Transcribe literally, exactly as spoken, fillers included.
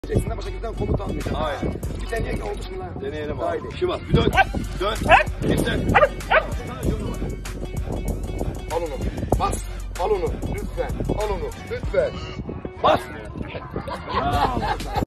Diyeceksin ama şekilden komut almayacaksın. Aynen. Bir deneyek olmuş mu lan? Deneyelim Daha abi. iyi. Şu bak. Bir dön. Dön. Geçsen. Al onu. Bas. Al onu. Lütfen. Al onu. Lütfen. Bas.